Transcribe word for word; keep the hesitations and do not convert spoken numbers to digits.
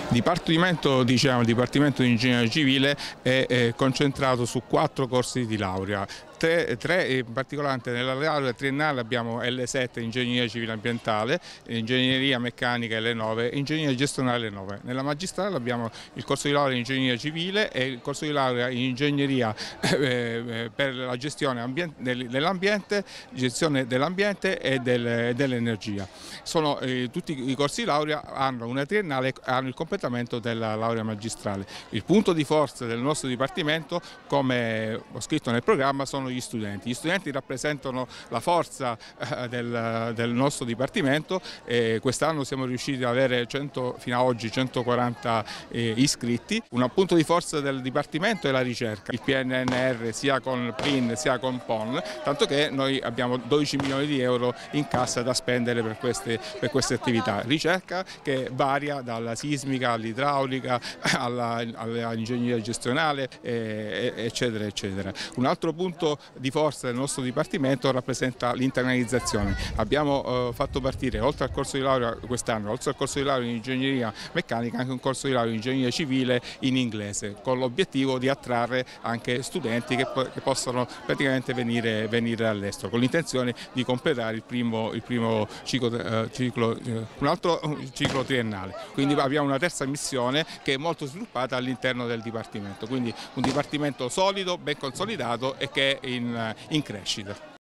Dipartimento, diciamo, il Dipartimento di Ingegneria Civile è, è concentrato su quattro corsi di laurea. Tre, tre in particolare nella laurea triennale abbiamo L sette Ingegneria Civile Ambientale, Ingegneria Meccanica L nove, Ingegneria Gestionale L nove. Nella magistrale abbiamo il corso di laurea in Ingegneria Civile e il corso di laurea in Ingegneria eh, per la gestione dell'ambiente, gestione dell'ambiente e del, dell'energia. Sono, eh, tutti i corsi di laurea hanno una triennale e hanno il completamento della laurea magistrale. Il punto di forza del nostro Dipartimento, come ho scritto nel programma, sono gli studenti. Gli studenti rappresentano la forza eh, del, del nostro Dipartimento e quest'anno siamo riusciti ad avere cento, fino ad oggi centoquaranta eh, iscritti. Un punto di forza del Dipartimento è la ricerca, il P N N R sia con P I N sia con P O N, tanto che noi abbiamo dodici milioni di euro in cassa da spendere per queste, per queste attività. Ricerca che varia dalla sismica all'idraulica all'ingegneria gestionale eh, eccetera eccetera. Un altro punto di forza del nostro Dipartimento rappresenta l'internalizzazione. Abbiamo eh, fatto partire, oltre al corso di laurea quest'anno, oltre al corso di laurea in ingegneria meccanica, anche un corso di laurea in ingegneria civile in inglese, con l'obiettivo di attrarre anche studenti che, po che possano praticamente venire, venire all'estero, con l'intenzione di completare il primo, il primo ciclo, eh, ciclo eh, un altro ciclo triennale. Quindi abbiamo una terza missione che è molto sviluppata all'interno del Dipartimento, quindi un Dipartimento solido, ben consolidato e che è in, in crescita.